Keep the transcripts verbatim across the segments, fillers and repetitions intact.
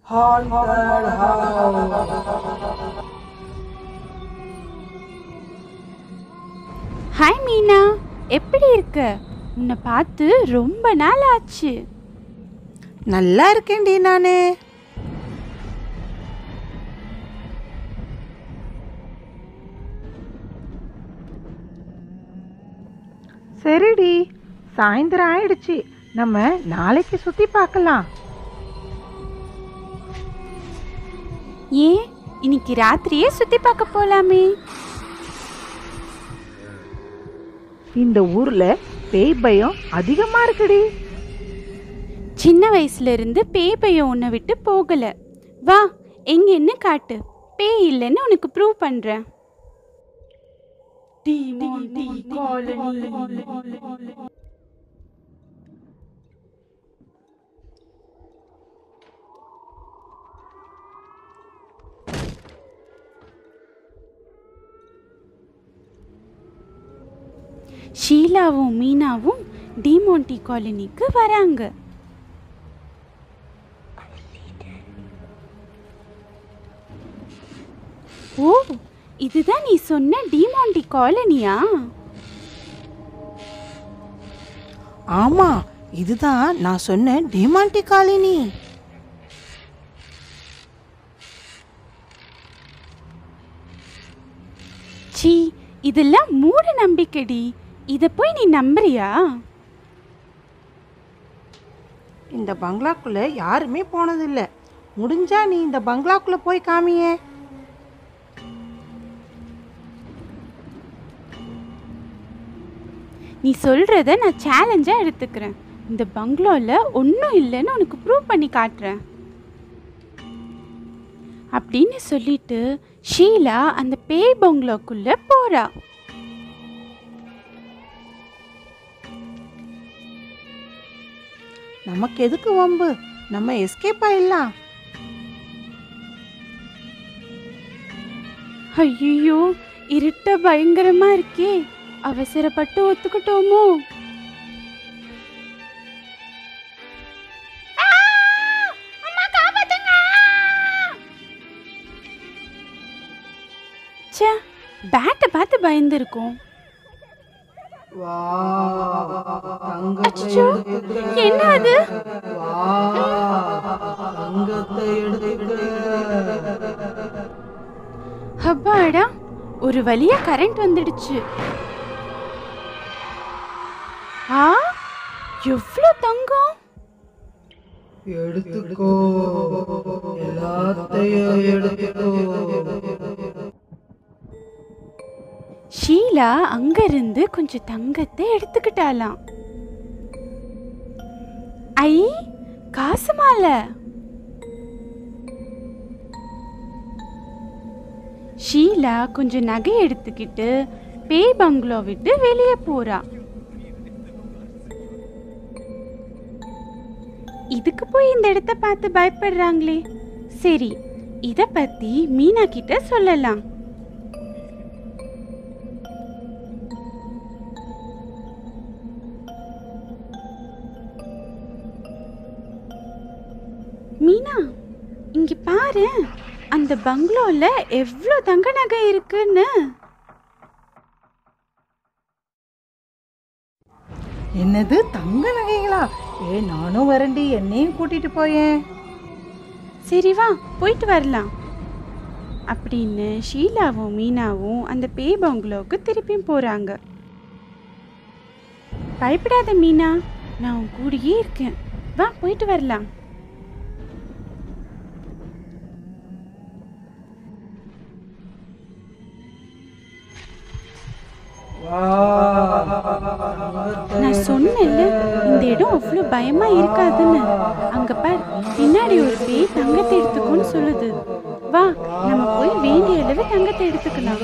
Haunted house. Hi Meena, எப்படி இருக்க? உன்னை பார்த்து ரொம்ப நாள் ஆச்சு. நல்லா இருக்கேன்டி நானு. சரிடி, சாயந்தரம் ஆயிடுச்சு. நம்ம நாளைக்கு சுத்தி பார்க்கலாம். ஏன் இன்னைக்கு ராத்திரியே சுத்தி பார்க்க போலாமே? இந்த ஊர்ல பேய் பயம் அதிகமா இருக்குடி. சின்ன வயசுல இருந்து பேய் பயம் உன்னை விட்டு போகல. வா, எங்க என்ன காட்டு. பேய் இல்லைன்னு உனக்கு ப்ரூவ் பண்றேன். Demonty Colony. ஷீலாவும் மீனாவும் டிமாண்டி காலனிக்கு வராங்க. ஓ, இதுதான் நீ சொன்ன டிமாண்டி காலனியா? ஆமா, இதுதான் நான் சொன்ன டிமாண்டி காலனி. சீ, இதெல்லாம் மூட நம்பிக்கைடி. இத போய் நீ நம்புறியா? இந்த பங்களாக்குள்ள யாருமே போனதில்லை. முடிஞ்சா நீ இந்த பங்களாக்குள்ள போய் காமியே. நீ சொல்றத நான் சேலஞ்சா எடுத்துக்கிறேன். இந்த பங்களால ஒன்றும் இல்லைன்னு உனக்கு ப்ரூவ் பண்ணி காட்டுறேன் அப்படின்னு சொல்லிட்டு ஷீலா அந்த பேய் பங்களாக்குள்ள போறா. நமக்கு எதுக்கு வம்பு, நம்ம எஸ்கேப் ஆயிடலாம். ஐயோ, இருட்ட பயங்கரமா இருக்கே. அவசரப்பட்டு ஒத்துக்கிட்டோமோ? ச்சே, பேட்டை பார்த்து பயந்துருக்கோம். அச்சோ, என்ன அது? அப்பாடா, ஒரு வழியா கரண்ட் வந்துடுச்சு. ஆ, எவ்வளோ தங்கம்! எடுத்துக்கோ, எல்லாத்தையும் எடுத்துக்கோ. ஷீலா அங்கிருந்து கொஞ்சம் தங்கத்தை எடுத்துக்கிட்டாலாம். ஐ, காசு மாலை! ஷீலா கொஞ்சம் நகை எடுத்துக்கிட்டு பேய் பங்களோ விட்டு வெளியே போறா. இதுக்கு போய் இந்த இடத்த பார்த்து பயப்படுறாங்களே. சரி, இத பத்தி மீனா கிட்ட சொல்லலாம். மீனா, இங்க பாரு, அந்த பங்களோல எவ்வளோ தங்க நகை இருக்குன்னு. என்னது, தங்க நகைகளா? ஏ, நானும் வரண்டி, என்னையும் கூட்டிட்டு போயேன். சரி வா, போயிட்டு வரலாம் அப்படின்னு ஷீலாவும் மீனாவும் அந்த பேய் பங்களோவுக்கு திருப்பியும் போறாங்க. பயப்படாத மீனா, நான் உன் கூடயே இருக்கேன். வா, போயிட்டு வரலாம். நான் சொன்னேன்ல, இந்த இடம் அவ்வளோ பயமா இருக்காதுன்னு. அங்க பார், பின்னாடி ஒரு பேய் தங்கத்தை எடுத்துக்கோன்னு சொல்லுது. வா, நம்ம போய் வேண்டிய அளவு தங்கத்தை எடுத்துக்கலாம்.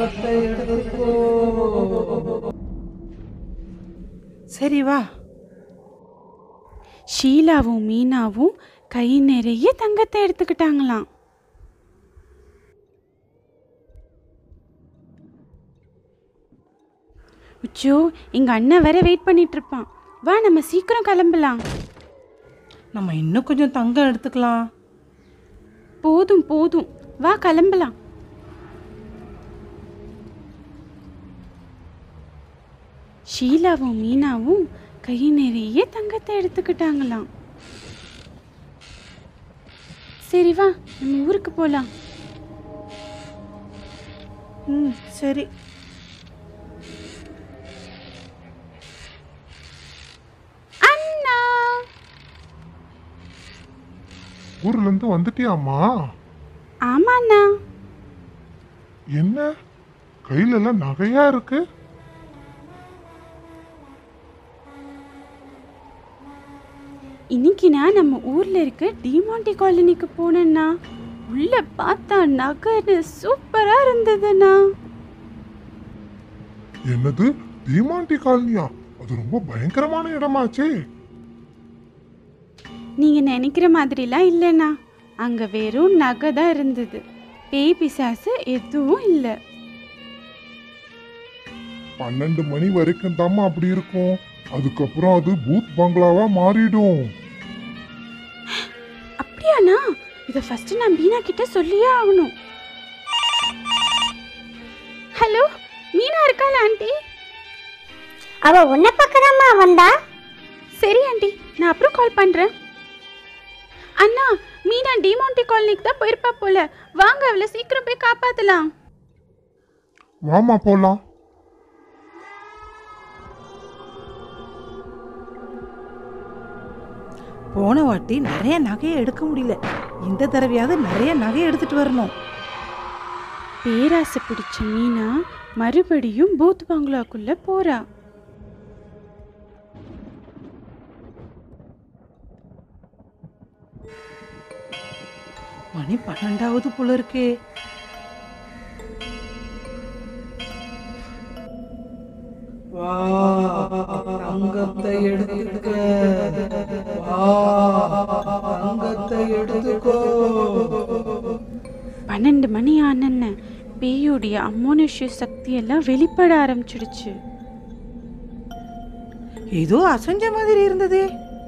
சரி வா. ஷீலாவும் மீனாவும் கை நிறைய தங்கத்தை எடுத்துக்கிட்டாங்களாம். உச்சோ, எங்க அண்ணன் வேற வெயிட் பண்ணிட்டு இருப்பான். வா, நம்ம சீக்கிரம் கிளம்பலாம். நம்ம இன்னும் கொஞ்சம் தங்கம் எடுத்துக்கலாம். போதும் போதும், வா கிளம்பலாம். ஷீலாவும் மீனாவும் கை நிறைய தங்கத்தை எடுத்துக்கிட்டாங்களாம். சரி வா, நம்ம ஊருக்கு போலாம். ம் சரி. அண்ணா, ஊர்ல இருந்து வந்துட்டியாம்மா? ஆமா அண்ணா. என்ன கையில எல்லாம் நகையா இருக்கு? இன்னைக்கு நான் நம்ம ஊர்ல இருக்க டிமாண்டி காலனிக்கு போனேன்னா உள்ள பார்த்தா நகர் சூப்பரா இருந்ததுண்ணா. என்னது தீமாண்டி காலனியா? அது ரொம்ப பயங்கரமான இடமாச்சே. நீங்க நினைக்கிற மாதிரிலாம் இல்லைண்ணா, அங்க வெறும் நகை தான் இருந்தது. பேய் பிசாசு எதுவும் இல்லை. பன்னெண்டு மணி வரைக்கும் தாம்மா அப்படி இருக்கும். அதுக்கப்புறம் அது பூத் பங்களாவா மாறிடும். அப்படியாண்ணா? இதை ஃபர்ஸ்ட் நான் மீனா கிட்ட சொல்லியே ஆகணும். ஹலோ, மீனா இருக்காள ஆண்டி? அவ உன்னை பக்கதாம்மா வந்தா. சரி ஆண்டி, நான் அப்புறம் கால் பண்றேன். அண்ணா, மீனா டிமாண்டி காலனிக்கு தான் போயிருப்பா போல. வாங்க, அவளை சீக்கிரம் போய் காப்பாத்தலாம். வாமா போலாம். போன வாட்டி நிறைய நகையை எடுக்க முடியல, இந்த தடவையாவது நிறைய நகையை எடுத்துட்டு வரணும். பேராசை பிடிச்ச மீனா மறுபடியும் பூத் பங்களாக்குள்ள போறா. மணி பன்னெண்டாவது போல இருக்கே. வா, தங்கத்தை எடுத்துக்க. வா, தங்கத்தை எடுத்துக்கோ. பன்னெண்டு மணி ஆனன்னு பேயுடைய அம்மோனிஷ சக்தி எல்லாம் வெளிப்பட ஆரம்பிச்சிடுச்சு. ஏதோ அசஞ்ச மாதிரி இருந்ததே.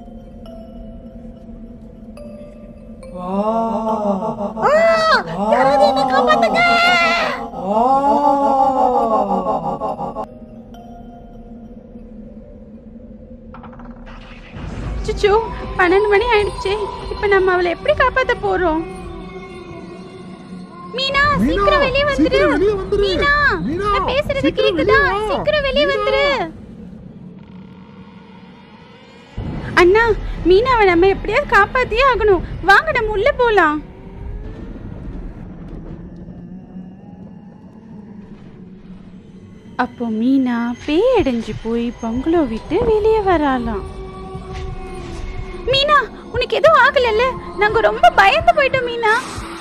சுச்சோ, பன்னெண்டு மணி ஆயிடுச்சு. இப்ப நம்ம அவளை எப்படி காப்பாத்த போறோம்? மீனா, சீக்கிரம் வெளியே வந்துரு. மீனா, நான் பேசுறது கேக்குதா? சீக்கிரம் வெளியே வந்துரு. அண்ணா, மீனாவை நம்ம எப்படியாவது காப்பாத்தியே ஆகணும். வாங்க, நம்ம உள்ள போலாம். அப்போ மீனா பேய் அடைஞ்சு போய் பங்களோ விட்டு வெளியே வராலாம். மீனா, உனக்கு எதுவும் ஆகலல்ல? நாங்க ரொம்ப பயந்து போயிட்டோம் மீனா.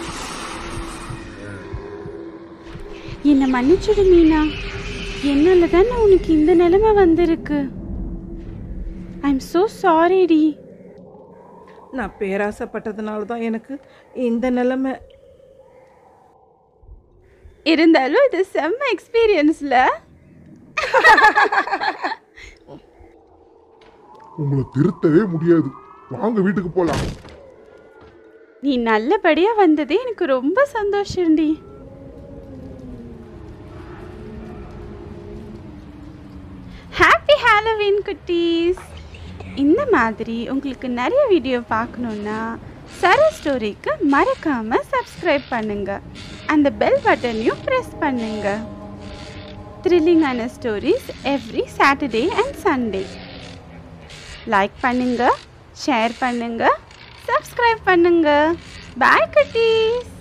என்ன மன்னிச்சுடு மீனா, என்னால தானே உனக்கு இந்த நிலைமை வந்திருக்கு. ஐ எம் சோ சாரி டி. நான் பேராசைப்பட்டதுனால தான் எனக்கு இந்த நிலைமை. இருந்தாலும் இது செம்ம எக்ஸ்பீரியன்ஸ்ல. உங்களை திருத்தவே முடியாது. வாங்க வீட்டுக்கு போலாம். நீ நல்லபடியா வந்ததே எனக்கு ரொம்ப சந்தோஷம்டி. ஹாப்பி ஹாலோவீன் குட்டீஸ். இந்த மாதிரி உங்களுக்கு நிறைய வீடியோ பார்க்கணுன்னா சரா ஸ்டோரிக்கு மறக்காம சப்ஸ்கிரைப் பண்ணுங்க. அந்த பெல் பட்டனையும் ப்ரெஸ் பண்ணுங்க. த்ரில்லிங்கான stories every Saturday and Sunday. Like பண்ணுங்க, ஷேர் பண்ணுங்க, சப்ஸ்கிரைப் பண்ணுங்க. பாய் குட்டீஸ்.